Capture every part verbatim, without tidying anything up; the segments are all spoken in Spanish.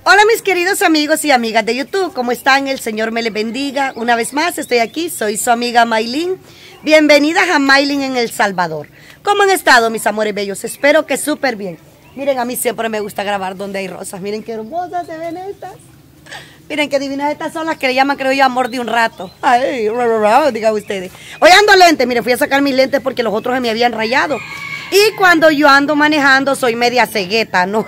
Hola mis queridos amigos y amigas de YouTube, ¿cómo están? El Señor me les bendiga. Una vez más estoy aquí, soy su amiga Maylin. Bienvenidas a Maylin en El Salvador. ¿Cómo han estado mis amores bellos? Espero que súper bien. Miren, a mí siempre me gusta grabar donde hay rosas. Miren qué hermosas se ven estas. Miren qué divinas estas son las que le llaman, creo yo, amor de un rato. Ay, digan ustedes. Hoy ando lentes, miren, fui a sacar mis lentes porque los otros se me habían rayado. Y cuando yo ando manejando soy media cegueta, ¿no?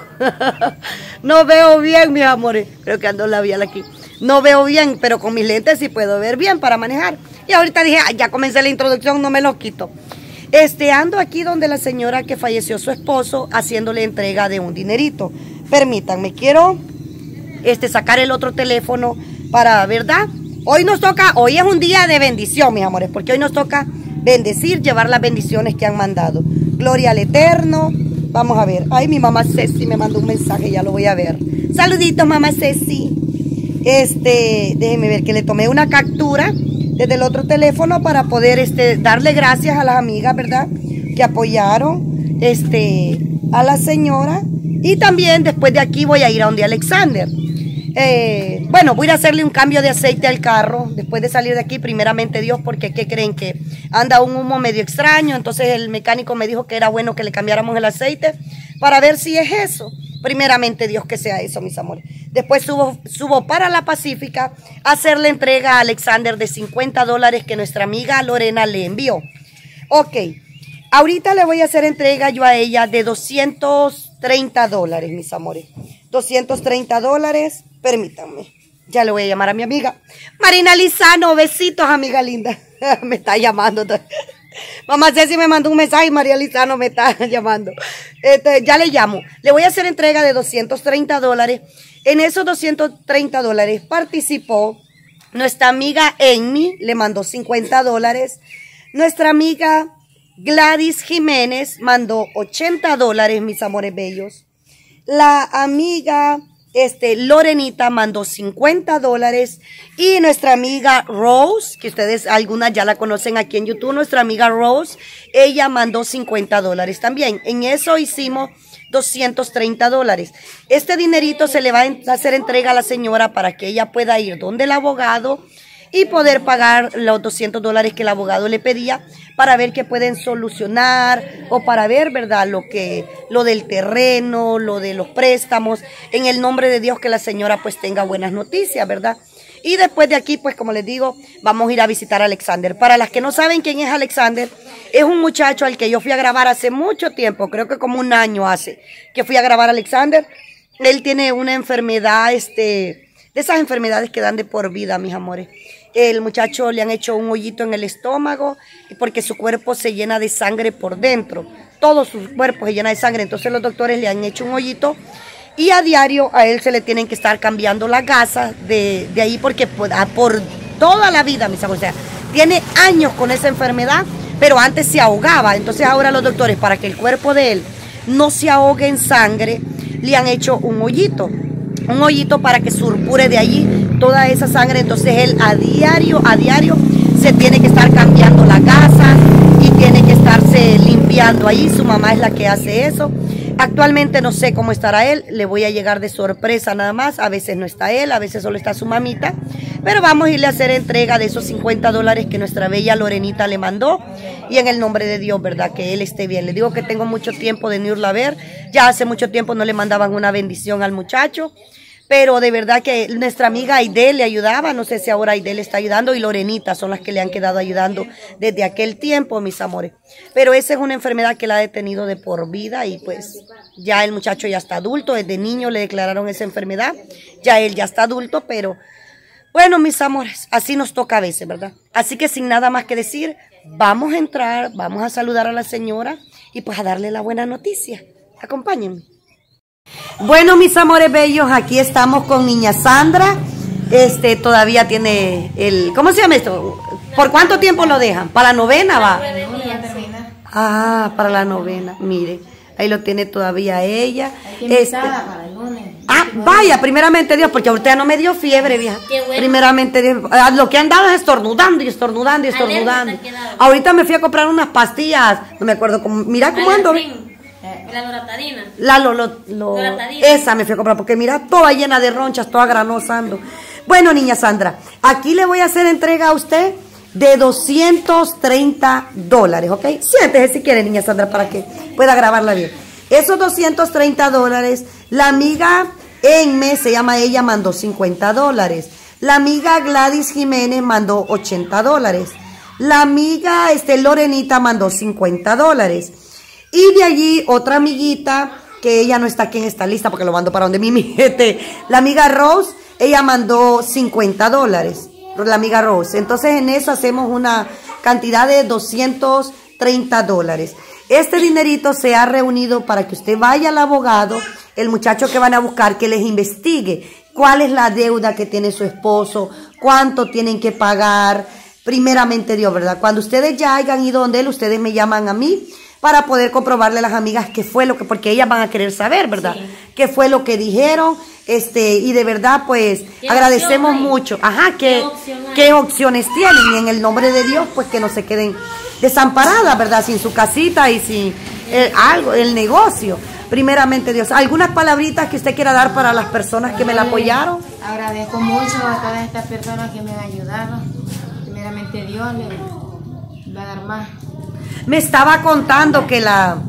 No veo bien, mis amores. Creo que ando labial aquí. No veo bien, pero con mis lentes sí puedo ver bien para manejar. Y ahorita dije, ah, ya comencé la introducción, no me los quito. Este, ando aquí donde la señora que falleció su esposo, haciéndole entrega de un dinerito. Permítanme, quiero este, sacar el otro teléfono para, ¿verdad? Hoy nos toca, hoy es un día de bendición, mis amores, porque hoy nos toca bendecir, llevar las bendiciones que han mandado. Gloria al Eterno. Vamos a ver. Ay, mi mamá Ceci me mandó un mensaje, ya lo voy a ver. Saluditos, mamá Ceci. Este, déjenme ver que le tomé una captura desde el otro teléfono para poder este, darle gracias a las amigas, ¿verdad? Que apoyaron este, a la señora. Y también después de aquí voy a ir a donde Alexander. Eh, bueno, voy a hacerle un cambio de aceite al carro después de salir de aquí, primeramente Dios, porque ¿qué creen? Que anda un humo medio extraño, entonces el mecánico me dijo que era bueno que le cambiáramos el aceite para ver si es eso. Primeramente Dios que sea eso, mis amores. Después subo, subo para la Pacífica a hacerle entrega a Alexander de cincuenta dólares que nuestra amiga Lorena le envió. Ok, ahorita le voy a hacer entrega yo a ella de doscientos treinta dólares, mis amores. doscientos treinta dólares. Permítanme, ya le voy a llamar a mi amiga Marina Lizano. Besitos, amiga linda. Me está llamando. Mamá Ceci me mandó un mensaje y María Lizano me está llamando. Este, ya le llamo. Le voy a hacer entrega de doscientos treinta dólares. En esos doscientos treinta dólares participó nuestra amiga Amy, le mandó cincuenta dólares. Nuestra amiga Gladys Jiménez mandó ochenta dólares, mis amores bellos. La amiga Este, Lorenita mandó cincuenta dólares y nuestra amiga Rose, que ustedes algunas ya la conocen aquí en YouTube, nuestra amiga Rose, ella mandó cincuenta dólares también. En eso hicimos doscientos treinta dólares. Este dinerito se le va a hacer entrega a la señora para que ella pueda ir donde el abogado y poder pagar los doscientos dólares que el abogado le pedía para ver qué pueden solucionar o para ver, ¿verdad? Lo que, lo del terreno, lo de los préstamos, en el nombre de Dios que la señora pues tenga buenas noticias, ¿verdad? Y después de aquí, pues como les digo, vamos a ir a visitar a Alexander. Para las que no saben quién es Alexander, es un muchacho al que yo fui a grabar hace mucho tiempo, creo que como un año hace, que fui a grabar a Alexander. Él tiene una enfermedad, este, de esas enfermedades que dan de por vida, mis amores. El muchacho le han hecho un hoyito en el estómago porque su cuerpo se llena de sangre por dentro. Todo su cuerpo se llena de sangre. Entonces los doctores le han hecho un hoyito y a diario a él se le tienen que estar cambiando la gasa de, de ahí porque por, por toda la vida, mis amores, o sea, tiene años con esa enfermedad, pero antes se ahogaba. Entonces ahora los doctores, para que el cuerpo de él no se ahogue en sangre, le han hecho un hoyito. Un hoyito para que surpure de allí toda esa sangre. Entonces él a diario, a diario se tiene que estar cambiando la gasa y tiene que estarse limpiando ahí. Su mamá es la que hace eso. Actualmente no sé cómo estará él, le voy a llegar de sorpresa nada más. A veces no está él, a veces solo está su mamita. Pero vamos a irle a hacer entrega de esos cincuenta dólares que nuestra bella Lorenita le mandó. Y en el nombre de Dios, ¿verdad? Que él esté bien. Le digo que tengo mucho tiempo de no irla a ver. Ya hace mucho tiempo no le mandaban una bendición al muchacho. Pero de verdad que nuestra amiga Aide le ayudaba, no sé si ahora Aide le está ayudando y Lorenita son las que le han quedado ayudando desde aquel tiempo, mis amores. Pero esa es una enfermedad que la ha detenido de por vida y pues ya el muchacho ya está adulto, desde niño le declararon esa enfermedad, ya él ya está adulto, pero bueno, mis amores, así nos toca a veces, ¿verdad? Así que sin nada más que decir, vamos a entrar, vamos a saludar a la señora y pues a darle la buena noticia. Acompáñenme. Bueno, mis amores bellos, aquí estamos con niña Sandra. Este todavía tiene el... ¿Cómo se llama esto? ¿Por cuánto tiempo lo dejan? ¿Para la novena va? Ah, para la novena. Mire, ahí lo tiene todavía ella. Este, para el lunes. Ah, vaya, primeramente Dios, porque ahorita no me dio fiebre, vieja. Bueno. Primeramente Dios. Lo que han dado es estornudando y estornudando y estornudando. Ahorita me fui a comprar unas pastillas. No me acuerdo cómo. Mira cómo ando. La loratadina. La lo, lo, lo, loratadina. Esa me fui a comprar porque mira, toda llena de ronchas, toda granosando. Bueno, niña Sandra, aquí le voy a hacer entrega a usted de doscientos treinta dólares, ¿ok? Siéntese si quiere, niña Sandra, para que pueda grabarla bien. Esos doscientos treinta dólares, la amiga Enme, se llama ella, mandó cincuenta dólares. La amiga Gladys Jiménez mandó ochenta dólares. La amiga este, Lorenita mandó cincuenta dólares. Y de allí otra amiguita, que ella no está aquí en esta lista porque lo mando para donde mi mijete. La amiga Rose, ella mandó cincuenta dólares. La amiga Rose. Entonces en eso hacemos una cantidad de doscientos treinta dólares. Este dinerito se ha reunido para que usted vaya al abogado, el muchacho que van a buscar, que les investigue cuál es la deuda que tiene su esposo, cuánto tienen que pagar, primeramente Dios, ¿verdad? Cuando ustedes ya hayan ido donde él, ustedes me llaman a mí para poder comprobarle a las amigas qué fue lo que, porque ellas van a querer saber, ¿verdad? Sí. Qué fue lo que dijeron, este, y de verdad, pues, agradecemos mucho. Ajá, qué, ¿Qué, qué opciones tienen, y en el nombre de Dios, pues, que no se queden desamparadas, ¿verdad? Sin su casita y sin eh, algo, el negocio. Primeramente Dios, ¿algunas palabritas que usted quiera dar para las personas que me la apoyaron? Agradezco mucho a todas estas personas que me han ayudado. Primeramente Dios le va a dar más. Me estaba contando que la,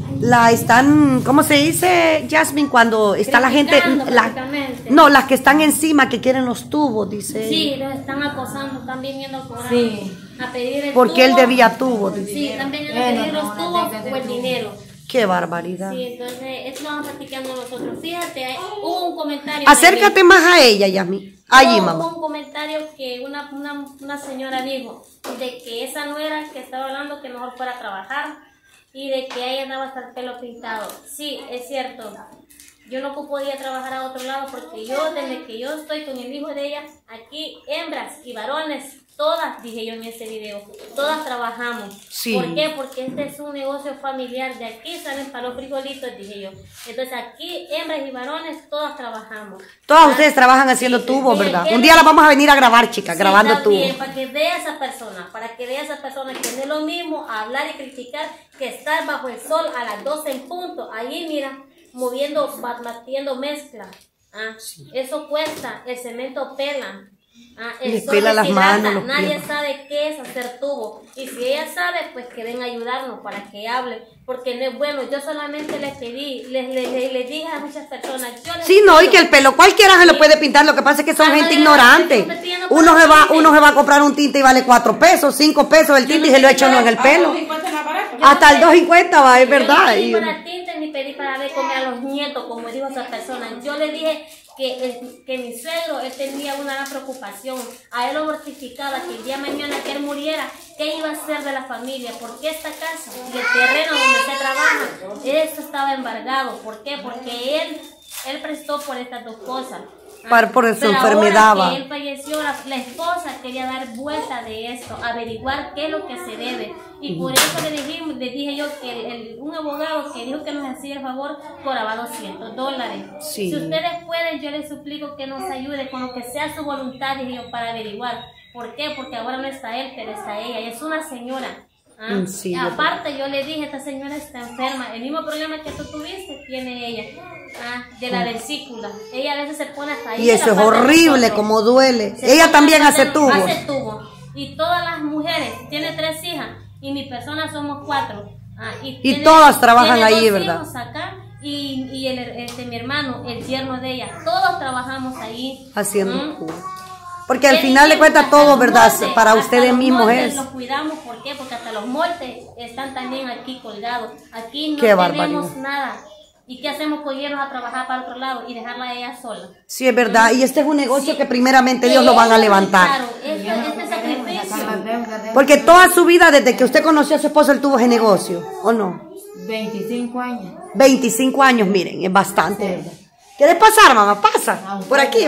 la están, ¿cómo se dice, Jasmine? Cuando está la gente, la, no, las que están encima, que quieren los tubos, dice. Sí, los están acosando, están viniendo por sí. a pedir el Porque tubo. él debía tubos. Dice. Sí, están viniendo a pedir los tubos o el dinero. Qué barbaridad. Sí, entonces, esto lo vamos practicando nosotros. Fíjate, hay, hubo un comentario. Acércate más a ella, Yasmín. Allí, hubo, mamá. Hubo un comentario que una, una, una señora dijo de que esa nuera que estaba hablando que mejor fuera a trabajar y de que ella andaba hasta el pelo pintado. Sí, es cierto. Yo no podía trabajar a otro lado porque yo, desde que yo estoy con el hijo de ella, aquí hembras y varones, todas, dije yo en ese video, todas trabajamos. Sí. ¿Por qué? Porque este es un negocio familiar, de aquí salen para los frijolitos, dije yo. Entonces aquí, hembras y varones, todas trabajamos. Todas ¿Ah? ustedes trabajan haciendo sí, tubos, ¿verdad? Un día las vamos a venir a grabar, chicas, sí, grabando tubos. Para que vea esa persona, para que vea esa persona que no es lo mismo hablar y criticar que estar bajo el sol a las doce en punto. Ahí, mira, moviendo, batiendo mezcla. ¿Ah? Sí. Eso cuesta, el cemento pela. Ah, el sol pela las manos, los nadie pies. sabe qué es hacer tubo. Y si ella sabe, pues que venga a ayudarnos para que hable. Porque no es bueno, yo solamente les pedí, les, les, les, les dije a muchas personas. Yo les sí, no, pido, y que el pelo cualquiera se lo puede pintar, lo que pasa es que son ah, gente ignorante. Uno se, va, uno se va a comprar un tinte y vale cuatro pesos, cinco pesos el tinte no y se lo echa uno en el pelo. Hasta el dos cincuenta va, es verdad. Yo no pedí para tinte ni pedí para ver comer a los nietos, como dijo esa persona. Yo le dije que, el, que mi suegro, él tenía una gran preocupación. A él lo mortificaba que el día de mañana que él muriera, ¿qué iba a hacer de la familia? Porque esta casa y el terreno donde se trabaja, eso estaba embargado. ¿Por qué? Porque él, él prestó por estas dos cosas. Para, por su Pero enfermedad. Ahora que él falleció, la, la esposa quería dar vuelta de esto, averiguar qué es lo que se debe. Y por eso le, dijimos, le dije yo que el, el, un abogado que dijo que nos hacía el favor cobraba doscientos dólares. Sí. Si ustedes pueden, yo les suplico que nos ayude con lo que sea su voluntad, dije yo, para averiguar. ¿Por qué? Porque ahora no está él, pero está ella. Es una señora. ¿Ah? Sí, aparte yo le dije, esta señora está enferma, el mismo problema que tú tuviste tiene ella, ¿ah? De la vesícula, ella a veces se pone hasta ahí. Y eso es horrible, como duele. Se ella también hace tubos. Hace tubo. Y todas las mujeres, tiene tres hijas, y mi persona somos cuatro. ¿Ah? Y, y tiene, todas trabajan tiene ahí, dos ¿verdad? Hijos acá, y, y el, este, mi hermano, el yerno de ella, todos trabajamos ahí. Haciendo ¿Mm? tubos. Porque al final de cuentas todo, ¿verdad? Moldes, para ustedes mismos es. Los cuidamos, ¿por qué? Porque hasta los moldes están también aquí colgados. Aquí no qué tenemos barbaridad. Nada. ¿Y qué hacemos con irnos a trabajar para otro lado y dejarla a ella sola? Sí, es verdad. Y este es un negocio sí. que primeramente Dios lo van a levantar. Claro, este, este sacrificio. Porque toda su vida, desde que usted conoció a su esposo, él tuvo ese negocio, ¿o no? veinticinco años. veinticinco años, miren, es bastante, sí. ¿verdad? ¿Quieres pasar, mamá? Pasa. Por aquí.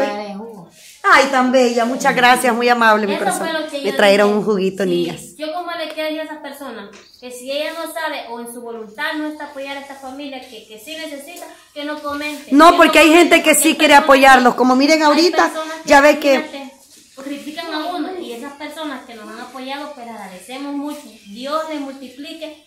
Ay, tan bella, muchas gracias, muy amable, mi corazón. Me trajeron dije, un juguito, sí, niñas. Yo como le quiero decir a esas personas, que si ella no sabe o en su voluntad no está apoyar a esta familia, que, que sí necesita, que no comente. No, que porque no hay gente que sí quiere apoyarlos, como miren ahorita, que, ya ve que... critican a uno y esas personas que nos han apoyado, pues agradecemos mucho. Dios les multiplique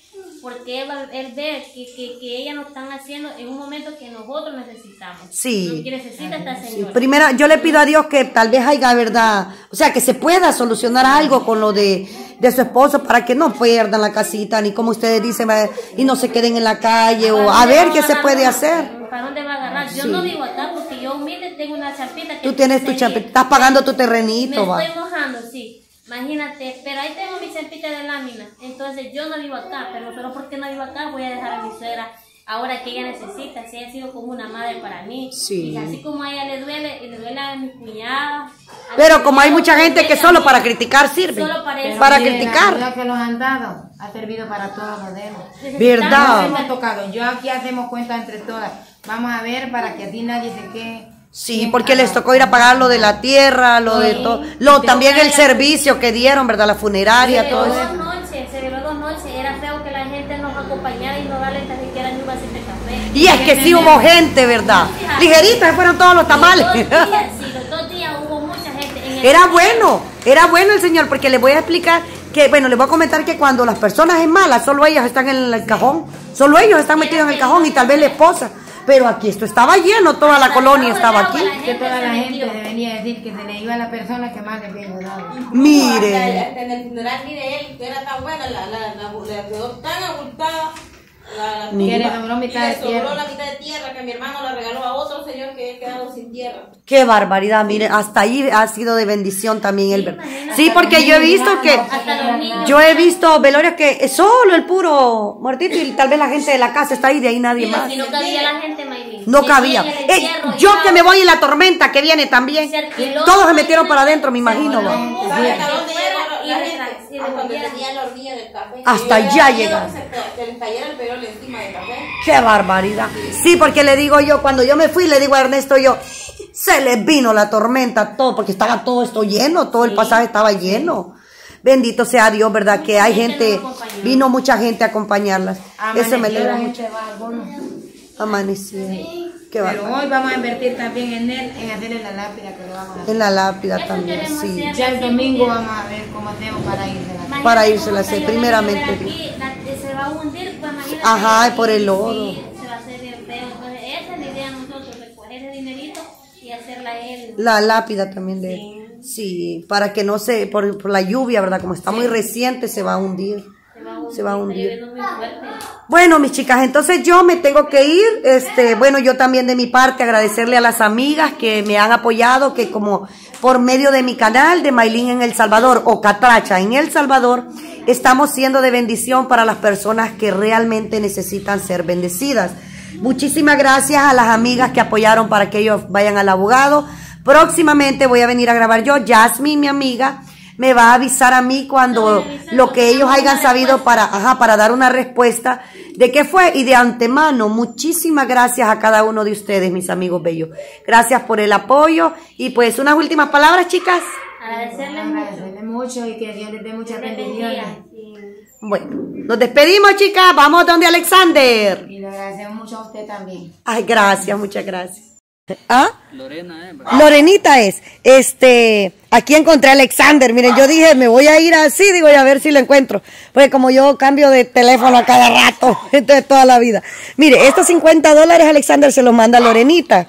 porque él, va- él ve que, que, que ellas nos están haciendo en un momento que nosotros necesitamos. Sí. Lo que necesita esta Sí, señora. primero, yo le pido a Dios que tal vez haya verdad, o sea, que se pueda solucionar algo con lo de, de su esposo para que no pierdan la casita, ni como ustedes dicen, va, y no se queden en la calle, o a ver qué se puede hacer. ¿Para dónde va a agarrar? Yo Sí. no vivo acá porque yo humilde tengo una champita que Tú tienes tu se- champita, estás pagando tu Me terrenito, va. estoy mojando, sí. Imagínate, pero ahí tengo mi champita de lámina. Entonces yo no vivo acá, pero solo porque no vivo acá voy a dejar a mi suegra ahora que ella necesita. Si ella ha sido como una madre para mí. Sí. Y así como a ella le duele, y le duele a mi cuñada. a Pero mi como hay cuñado, mucha gente que duele a solo mí. para criticar sirve, Solo para eso. para Mire, La criticar, ayuda que nos han dado ha servido para todos los demás. ¿verdad? Nos hemos tocado. Yo aquí hacemos cuenta entre todas. Vamos a ver para que así nadie se quede. Sí, porque les tocó ir a pagar lo de la tierra, lo de todo, lo también el servicio que dieron, ¿verdad? La funeraria, Se todo veló eso. dos noches, se veló dos noches. Era feo que la gente nos acompañara y no darle tan siquiera ni un vasito de café. Y es que sí hubo gente, ¿verdad? Ligeritas, se fueron todos los tamales. Los dos días, sí, los dos días hubo mucha gente. En el Era bueno, era bueno el Señor, porque les voy a explicar que, bueno, les voy a comentar que cuando las personas es malas, solo ellos están en el cajón, solo ellos están metidos en el cajón y tal vez la esposa. Pero aquí esto estaba lleno, toda la colonia estaba aquí. Que toda la gente debería decir que se le iba a la persona que más le había ayudado. Mire, Hasta en el funeral ni de él, que era tan buena, la, la, la, la quedó tan abultada. La, la Que le tumba, sobró mitad y de le sobró tierra. la mitad de tierra que mi hermano la regaló a otro señor que había quedado sin tierra. qué barbaridad, mire, hasta ahí ha sido de bendición también el ver. Sí, porque yo he visto que, Hasta los niños. yo he visto velorios que es solo el puro muertito y tal vez la gente de la casa está ahí, de ahí nadie más. Y no cabía la gente, Maylin. No Se cabía. veía el Eh, entierro, yo ya. que me voy en la tormenta que viene también. Se alquiló. Todos se metieron para adentro, me imagino. Se va. voló. ¿Sabes hasta dónde Fuera llegó y la detrás, gente? y Hasta donde devolvieron. tenía la hornilla del café. Hasta Y allá había miedo llegaron. que se- que les cayera el perol encima del café. Qué barbaridad. Sí, porque le digo yo, cuando yo me fui, le digo a Ernesto yo, se les vino la tormenta, todo, porque estaba todo esto lleno, todo el pasaje estaba lleno. Bendito sea Dios, ¿verdad? Que hay gente, vino mucha gente a acompañarlas. Eso me Amaneció, alegra la mucho. gente va, algunos. Amaneció. Qué Pero barbaridad. hoy vamos a invertir también en él, en hacerle la lápida que le vamos a hacer. En la lápida Eso también, queremos sí. hacer. Ya el domingo vamos a ver cómo hacemos para irse a la Imagínate Para cómo irse la está hacer, lloviendo, primeramente. aquí, la- se va a hundir, pues imagínate. Ajá, por el lodo. Sí, se va a hacer bien feo. Entonces, esa es la idea de nosotros, recoger ese dinerito y hacerla él. La lápida también de él. Sí, para que no se, por, por la lluvia, ¿verdad? Como está muy reciente, se va a hundir. Se va a hundir. Se va a está hundir. lloviendo muy fuerte. Bueno, mis chicas, entonces yo me tengo que ir. Este, bueno, yo también de mi parte agradecerle a las amigas que me han apoyado, que como por medio de mi canal de Maylin en El Salvador o Catracha en El Salvador, estamos siendo de bendición para las personas que realmente necesitan ser bendecidas. Muchísimas gracias a las amigas que apoyaron para que ellos vayan al abogado. Próximamente voy a venir a grabar yo. Jasmine, mi amiga, me va a avisar a mí cuando lo que ellos hayan sabido para, ajá, para dar una respuesta de qué fue. Y de antemano, muchísimas gracias a cada uno de ustedes, mis amigos bellos. Gracias por el apoyo. Y pues unas últimas palabras, chicas. Agradecerle mucho. Agradecerle mucho y que Dios les dé muchas Dios les bendiciones. bendiga. Sí. Bueno, nos despedimos, chicas. Vamos donde Alexander. Y le agradecemos mucho a usted también. Ay, gracias, muchas gracias. ¿Ah? Lorena, ¿eh? Lorenita es, este, aquí encontré a Alexander, miren, yo dije, me voy a ir así, digo, y a ver si lo encuentro, porque como yo cambio de teléfono a cada rato, entonces toda la vida. Mire, estos cincuenta dólares Alexander se los manda a Lorenita,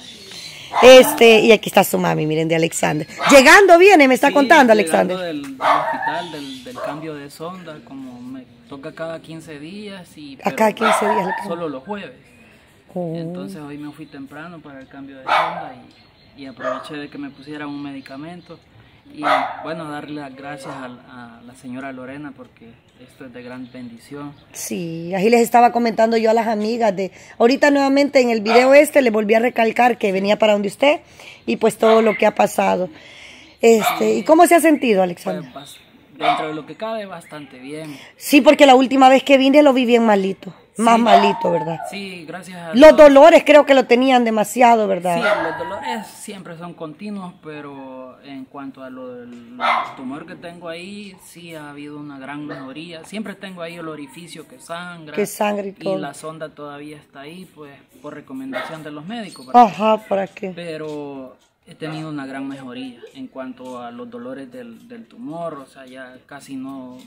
este, y aquí está su mami, miren, de Alexander. Llegando viene, me está Sí, contando llegando Alexander. Del, del hospital, del, del cambio de sonda, como me toca cada quince días y... A pero cada quince días le cambio. Solo los jueves. Oh. Entonces hoy me fui temprano para el cambio de sonda y, y aproveché de que me pusieran un medicamento y bueno, darle las gracias a, a la señora Lorena porque esto es de gran bendición. Sí, ahí les estaba comentando yo a las amigas de, ahorita nuevamente en el video este le volví a recalcar que venía para donde usted y pues todo lo que ha pasado. Este, ¿y cómo se ha sentido, Alexander? Pues, bas- dentro de lo que cabe, bastante bien. Sí, porque la última vez que vine lo vi bien malito, más Sí. malito, ¿verdad? Sí, gracias a Los Dios. dolores creo que lo tenían demasiado, ¿verdad? Sí, los dolores siempre son continuos, pero en cuanto a lo del tumor que tengo ahí, sí ha habido una gran mejoría. Siempre tengo ahí el orificio que sangra. Que sangra y todo. la sonda todavía está ahí, pues, por recomendación de los médicos. ¿verdad? Ajá, ¿para qué? Pero he tenido una gran mejoría en cuanto a los dolores del, del tumor, o sea, ya casi no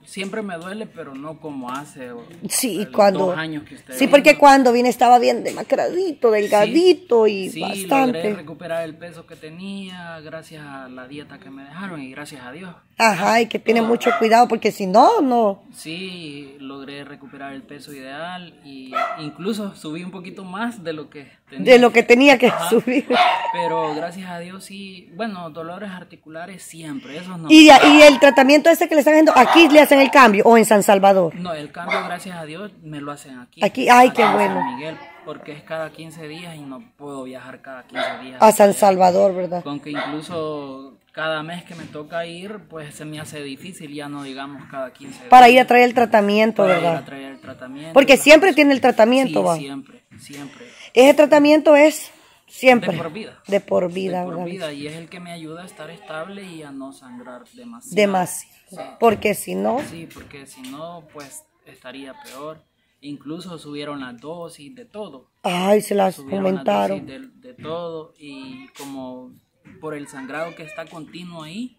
siempre me duele, pero no como hace Sí, el, cuando, dos años que usted sí, vino. porque cuando vine estaba bien demacradito, delgadito sí, y sí, bastante. logré recuperar el peso que tenía gracias a la dieta que me dejaron y gracias a Dios. Ajá, y que tiene mucho cuidado porque si no, no. Sí, logré recuperar el peso ideal y incluso subí un poquito más de lo que tenía. De lo que tenía que Ajá. subir. Pero gracias a Dios sí, bueno, dolores articulares siempre, esos no. Y, y el tratamiento ese que le están haciendo, aquí le hacen el cambio o en San Salvador. No, el cambio gracias a Dios me lo hacen aquí. Aquí, ay, aquí qué en bueno. San Miguel, porque es cada quince días y no puedo viajar cada quince días. A San Salvador, ¿verdad? Con que incluso cada mes que me toca ir, pues se me hace difícil, ya no digamos cada quince días. Para ir a traer el tratamiento, Para ¿verdad? ir a traer el tratamiento. Porque siempre tiene el tratamiento, Sí, va. siempre, siempre. Ese tratamiento es siempre. De por vida. De por vida, De por ¿verdad? vida, y es el que me ayuda a estar estable y a no sangrar demasiado. Demasiado. Sí. Porque si no, Sí, porque si no, pues estaría peor. Incluso subieron las dosis de todo. ay, se las Subieron aumentaron. las dosis de, de todo y como por el sangrado que está continuo ahí,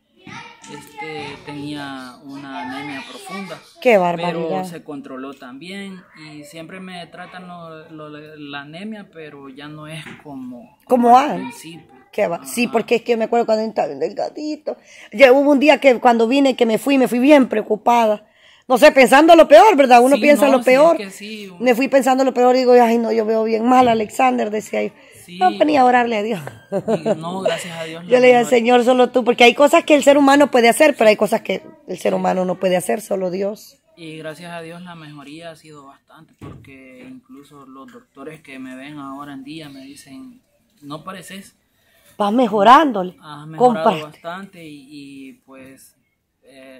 este tenía una anemia profunda. Qué Pero barbaridad. se controló también y siempre me tratan lo- lo- la anemia, pero ya no es como, Como al antes. principio. Qué va- Sí, Ajá. porque es que me acuerdo cuando estaba bien delgadito. Ya hubo un día que cuando vine que me fui, me fui bien preocupada. No sé, pensando lo peor, ¿verdad? Uno Sí, piensa no, lo sí, es peor. que sí. Me fui pensando lo peor y digo, ay, no, yo veo bien mal a Alexander, decía yo. Sí. No, venía a orarle a Dios. Y no, gracias a Dios. Yo la le dije, mejor- Señor, solo tú, porque hay cosas que el ser humano puede hacer, pero hay cosas que el ser humano no puede hacer, solo Dios. Y gracias a Dios la mejoría ha sido bastante, porque incluso los doctores que me ven ahora en día me dicen, no pareces, Vas mejorándole. has mejorado Comparte. bastante y, y, pues eh,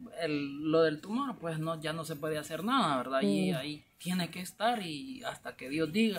el- lo del tumor pues no ya no se puede hacer nada, ¿verdad? Y ahí tiene que estar y hasta que Dios diga.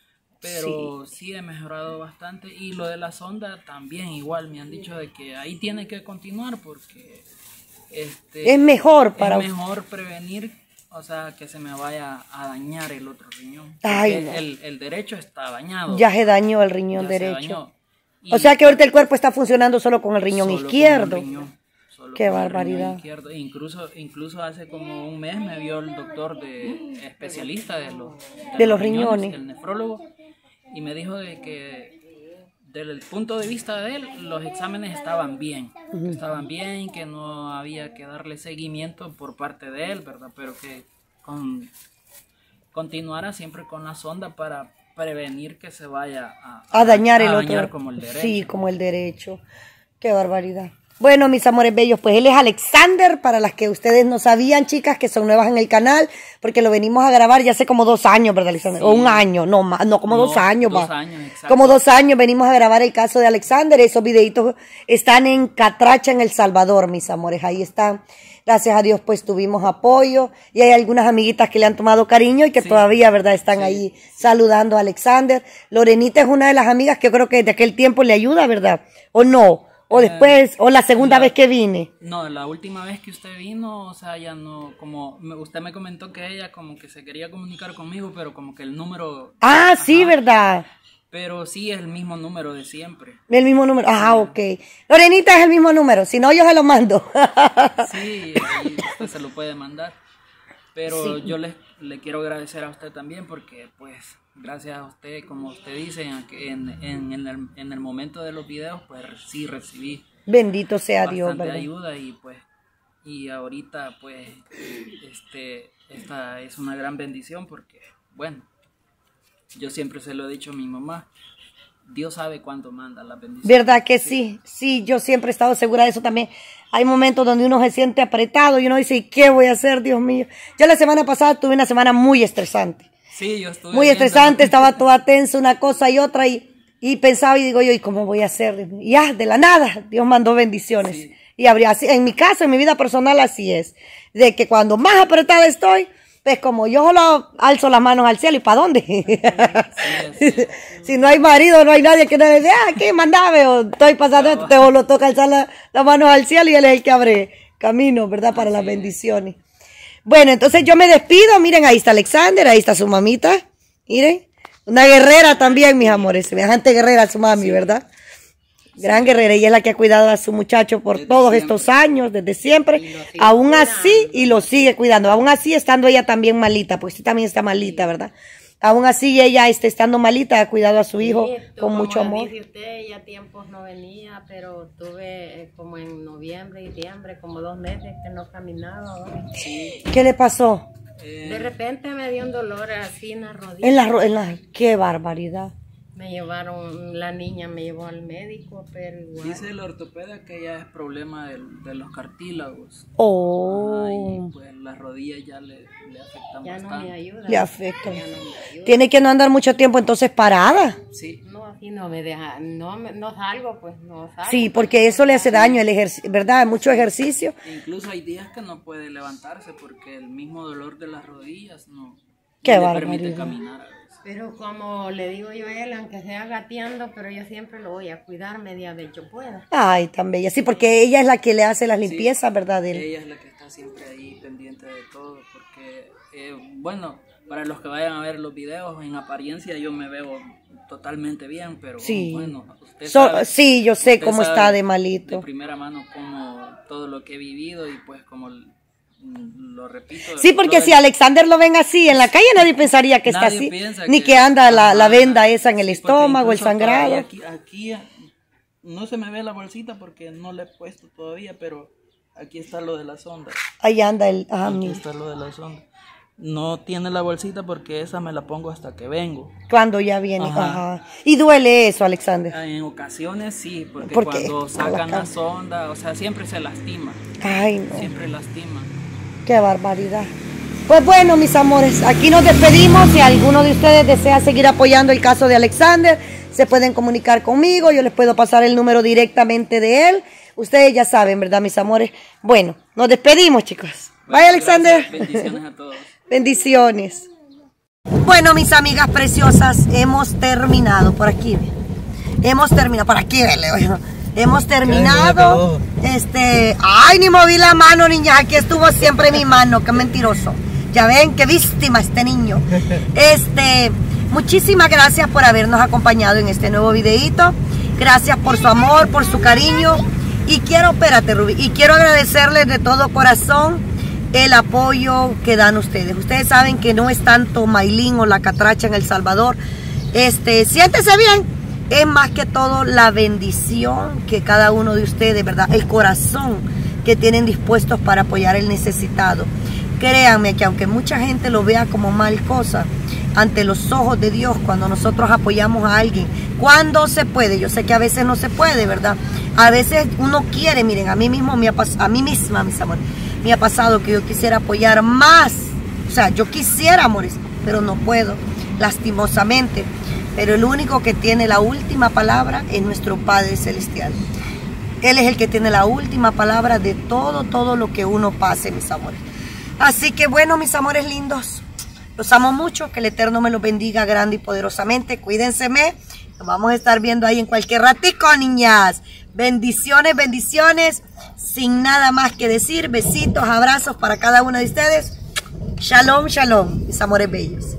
Pero sí. he mejorado bastante y lo de la sonda también igual me han dicho de que ahí tiene que continuar porque este Es mejor para es mejor prevenir, o sea, que se me vaya a dañar el otro riñón. Ay, Porque no. el, el derecho está dañado. Ya se dañó el riñón ya se derecho. dañó. O Y sea que ahorita el cuerpo está funcionando solo con el riñón solo con el izquierdo. riñón, solo Qué con el barbaridad. riñón izquierdo. E incluso, incluso hace como un mes me vio el doctor de especialista de los, De los riñones. el nefrólogo, y me dijo de que desde el punto de vista de él, los exámenes estaban bien, que estaban bien, que no había que darle seguimiento por parte de él, ¿verdad? Pero que con, continuara siempre con la sonda para prevenir que se vaya a, A dañar el a otro. dañar como el derecho. Sí, como el derecho. Qué barbaridad. Bueno, mis amores bellos, pues él es Alexander, para las que ustedes no sabían, chicas, que son nuevas en el canal, porque lo venimos a grabar ya hace como dos años, ¿verdad, Alexander? Sí. O un año, no más, no, como No, dos años, dos va. años, exacto. Como dos años venimos a grabar el caso de Alexander. Esos videitos están en Catracha, en El Salvador, mis amores, ahí están. Gracias a Dios, pues tuvimos apoyo y hay algunas amiguitas que le han tomado cariño y que Sí. todavía, ¿verdad?, están Sí. ahí saludando a Alexander. Lorenita es una de las amigas que yo creo que de aquel tiempo le ayuda, ¿verdad? ¿O no? O Eh, después, o la segunda la- vez que vine. No, la última vez que usted vino, o sea, ya no, como, me- usted me comentó que ella como que se quería comunicar conmigo, pero como que el número, Ah, sí, Ajá. ¿verdad? pero sí es el mismo número de siempre. El mismo número. Ah, ok. Lorenita es el mismo número, si no yo se lo mando. Sí, ahí usted se lo puede mandar. Pero yo le, le quiero agradecer a usted también porque, pues, gracias a usted, como usted dice, en, en, en, en el, en el momento de los videos, pues sí recibí Bendito sea Dios, bastante ¿verdad? ayuda y pues, y ahorita, pues, este, esta es una gran bendición porque, bueno, yo siempre se lo he dicho a mi mamá, Dios sabe cuándo manda la bendición. ¿Verdad que sí? Sí, yo siempre he estado segura de eso también. Hay momentos donde uno se siente apretado y uno dice, ¿y qué voy a hacer, Dios mío? Yo la semana pasada tuve una semana muy estresante. Sí, yo estuve Muy viendo- estresante, estaba toda tensa, una cosa y otra, y, y pensaba y digo yo, ¿y cómo voy a hacer? Dios mío? Y ya, de la nada, Dios mandó bendiciones. Sí. Y habría así, en mi caso, en mi vida personal, así es. De que cuando más apretada estoy, pues como yo solo alzo las manos al cielo, ¿y para dónde? Sí, así es. Si no hay marido, no hay nadie que le diga, ah, aquí, mandame, o estoy pasando esto, te lo toca alzar la- las manos al cielo y él es el que abre camino, ¿verdad? Para las Así es. bendiciones. Bueno, entonces yo me despido, miren, ahí está Alexander, ahí está su mamita, miren, una guerrera también, mis amores, semejante guerrera su mami, ¿verdad? Gran guerrera, ella es la que ha cuidado a su muchacho por Desde todos siempre. estos años, desde siempre, Y lo sigue aún cuidando. así, y lo sigue cuidando, aún así estando ella también malita, pues sí también está malita, ¿verdad? Aún así ella este, estando malita ha cuidado a su hijo Sí, tú, con como mucho amor. dice usted, ya tiempos no venía, pero tuve eh, como en noviembre, diciembre, como dos meses que no caminaba. ahora. Sí. ¿Qué le pasó? Eh, De repente me dio un dolor así en la rodilla. En la, ro- en la, qué barbaridad. Me llevaron, la niña me llevó al médico, pero igual. dice el ortopeda que ya es problema del- de los cartílagos. Oh, Ay, pues las rodillas ya le, le afectan ya no bastante. me ayuda. le afecta. Ya no me ayuda. Tiene que no andar mucho tiempo entonces parada. Sí. No, así no me deja, no, me- no salgo, pues no salgo. Sí, porque eso le hace daño el ejercicio, ¿verdad? Mucho ejercicio. Incluso hay días que no puede levantarse porque el mismo dolor de las rodillas no, Qué no le permite barbaridad. caminar a veces. Pero como le digo yo a él, aunque sea gateando, pero yo siempre lo voy a cuidar media vez yo pueda. Ay, tan bella. Sí, porque ella es la que le hace las limpiezas, ¿verdad? de él? Ella es la que está siempre ahí pendiente de todo porque, eh, bueno, para los que vayan a ver los videos, en apariencia yo me veo totalmente bien, pero Sí. bueno, usted So- sabe, sí, yo sé usted cómo sabe está de malito. de primera mano como todo lo que he vivido y pues como l- lo repito. Sí, porque lo si de- Alexander lo ven así en la calle, nadie pensaría que está nadie así. piensa Ni que anda la, la ajá, venda esa en el sí, porque estómago, el incluso todavía sangrado. Aquí, aquí no se me ve la bolsita porque no la he puesto todavía, pero aquí está lo de la sonda. Ahí anda el... ah, Aquí mira. está lo de la sonda. No tiene la bolsita porque esa me la pongo hasta que vengo. Cuando ya viene. Ajá. Ajá. Y duele eso, Alexander. Ah, En ocasiones sí, porque ¿Por qué? cuando Por la sacan la cara. sonda, o sea, siempre se lastima, Ay, no. siempre lastima. Qué barbaridad. Pues bueno, mis amores, aquí nos despedimos. Si alguno de ustedes desea seguir apoyando el caso de Alexander, se pueden comunicar conmigo. Yo les puedo pasar el número directamente de él. Ustedes ya saben, ¿verdad, mis amores? Bueno, nos despedimos, chicos. Bye, Alexander. Gracias, bendiciones a todos. Bendiciones. Bueno, mis amigas preciosas, hemos terminado por aquí. ve. Hemos terminado por aquí, vele. Bueno, hemos terminado. Este, ay, ni moví la mano, niña. Aquí estuvo siempre mi mano. Qué mentiroso. Ya ven, qué víctima este niño. Este, muchísimas gracias por habernos acompañado en este nuevo videíto. Gracias por su amor, por su cariño. Y quiero, espérate, Rubí, y quiero agradecerles de todo corazón el apoyo que dan ustedes. Ustedes saben que no es tanto Maylin o la catracha en El Salvador. Este, siéntese bien. Es más que todo la bendición que cada uno de ustedes, ¿verdad? El corazón que tienen dispuestos para apoyar al necesitado. Créanme que aunque mucha gente lo vea como mal cosa, ante los ojos de Dios, cuando nosotros apoyamos a alguien, cuando se puede, yo sé que a veces no se puede, ¿verdad? A veces uno quiere, miren, a mí mismo, me ha pas- a mí misma, mis amores, me ha pasado que yo quisiera apoyar más, o sea, yo quisiera, amores, pero no puedo, lastimosamente. Pero el único que tiene la última palabra es nuestro Padre Celestial. Él es el que tiene la última palabra de todo, todo lo que uno pase, mis amores. Así que bueno, mis amores lindos, los amo mucho, que el Eterno me los bendiga grande y poderosamente. Cuídense, nos vamos a estar viendo ahí en cualquier ratico, niñas. Bendiciones, bendiciones, sin nada más que decir. Besitos, abrazos para cada una de ustedes. Shalom, shalom, mis amores bellos.